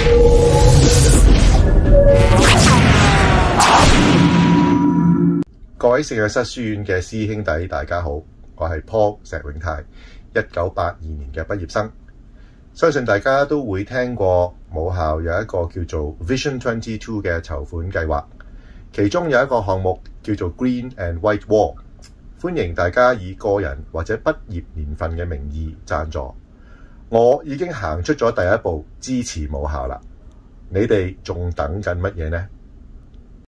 各位聖約瑟書院嘅師兄弟，大家好，我係 Paul 石永泰，1982年嘅畢業生。相信大家都會聽過母校有一個叫做 Vision 22嘅籌款計劃，其中有一個項目叫做 Green and White Wall， 歡迎大家以個人或者畢業年份嘅名義贊助。我已經行出咗第一步支持母校啦，你哋仲等緊乜嘢呢？